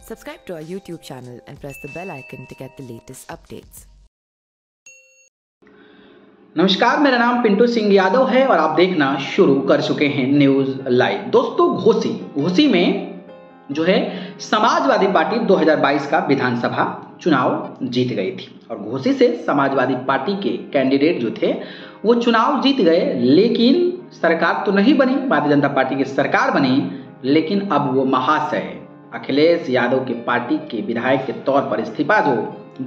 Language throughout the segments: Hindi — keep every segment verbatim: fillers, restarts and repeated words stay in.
Subscribe to our YouTube channel and press the bell icon to get the latest updates. नमस्कार, मेरा नाम पिंटू सिंह यादव है और आप देखना शुरू कर चुके हैं न्यूज लाइव। दोस्तों, घोसी घोसी में जो है समाजवादी पार्टी दो हज़ार बाईस का विधानसभा चुनाव जीत गई थी और घोसी से समाजवादी पार्टी के कैंडिडेट जो थे वो चुनाव जीत गए, लेकिन सरकार तो नहीं बनी, भारतीय जनता पार्टी की सरकार बनी, लेकिन अब वो महाशय अखिलेश यादव के पार्टी के विधायक के तौर पर इस्तीफा जो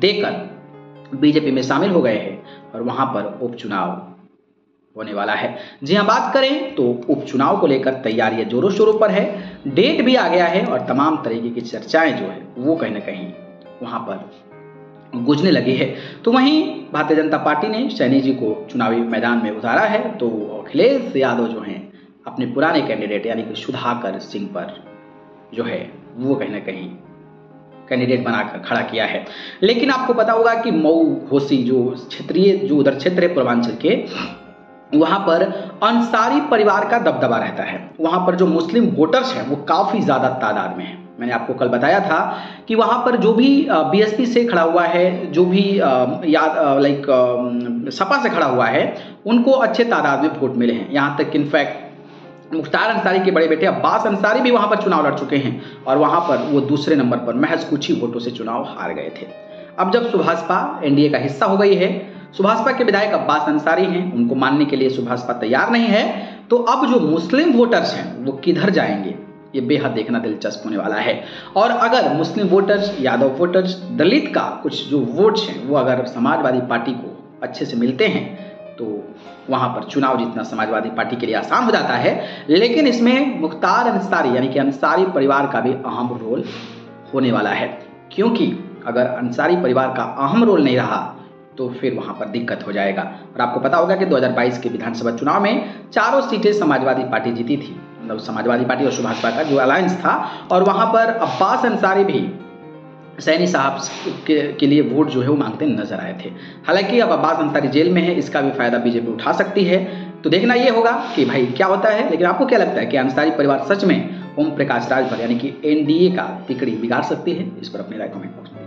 देकर बीजेपी में शामिल हो गए हैं और वहां पर उपचुनाव होने वाला है। जी हाँ, बात करें तो उपचुनाव को लेकर तैयारियां जोरों शोरों पर है, डेट भी आ गया है और तमाम तरीके की चर्चाएं जो है वो कहीं ना कहीं वहां पर गूंजने लगी है। तो वहीं भारतीय जनता पार्टी ने सैनी जी को चुनावी मैदान में उतारा है, तो अखिलेश यादव जो हैं अपने पुराने कैंडिडेट यानी कि सुधाकर सिंह पर जो है वो कहीं ना कहीं कैंडिडेट बनाकर खड़ा किया है। लेकिन आपको पता होगा कि मऊ घोसी जो क्षेत्रीय जो उधर क्षेत्र है पूर्वांचल के, वहां पर अंसारी परिवार का दबदबा रहता है। वहां पर जो मुस्लिम वोटर्स हैं वो काफी ज्यादा तादाद में है। मैंने आपको कल बताया था कि वहां पर जो भी बीएसपी से खड़ा हुआ है, जो भी याद लाइक सपा से खड़ा हुआ है, उनको अच्छे तादाद में वोट मिले हैं। यहाँ तक इनफैक्ट मुख्तार अंसारी के बड़े बेटे अब्बास अंसारी भी वहां पर चुनाव लड़ चुके हैं और वहां पर वो दूसरे नंबर पर महज कुछ ही वोटों से चुनाव हार गए थे। अब जब सुभाषपा एनडीए का हिस्सा हो गई है, सुभाषपा के विधायक अब्बास अंसारी हैं, उनको मानने के लिए सुभाषपा तैयार नहीं है, तो अब जो मुस्लिम वोटर्स हैं वो किधर जाएंगे, ये बेहद देखना दिलचस्प होने वाला है। और अगर Muslim voters, Yadav voters, Dalit का कुछ जो वोट्स हैं वो अगर समाजवादी पार्टी को अच्छे से मिलते हैं तो वहां पर चुनाव जीतना समाजवादी पार्टी के लिए आसान हो जाता है। लेकिन इसमें मुख्तार अंसारी यानी कि अंसारी परिवार का भी अहम रोल होने वाला है, क्योंकि अगर अंसारी परिवार का अहम रोल नहीं रहा तो फिर वहां पर दिक्कत हो जाएगा। और आपको पता होगा कि दो हज़ार बाईस के विधानसभा चुनाव में चारों सीटें समाजवादी पार्टी जीती थी, मतलब समाजवादी पार्टी और सुभाषपा का जो अलायंस था, और वहां पर अब्बास अंसारी भी सैनी साहब के, के लिए वोट जो है वो मांगते नजर आए थे। हालांकि अब अब्बास अंसारी जेल में है, इसका भी फायदा बीजेपी उठा सकती है, तो देखना ये होगा कि भाई क्या होता है। लेकिन आपको क्या लगता है कि अंसारी परिवार सच में ओम प्रकाश राज पर यानी कि एनडीए का तिकड़ी बिगाड़ सकती है? इस पर अपनी राय कमेंट बॉक्स में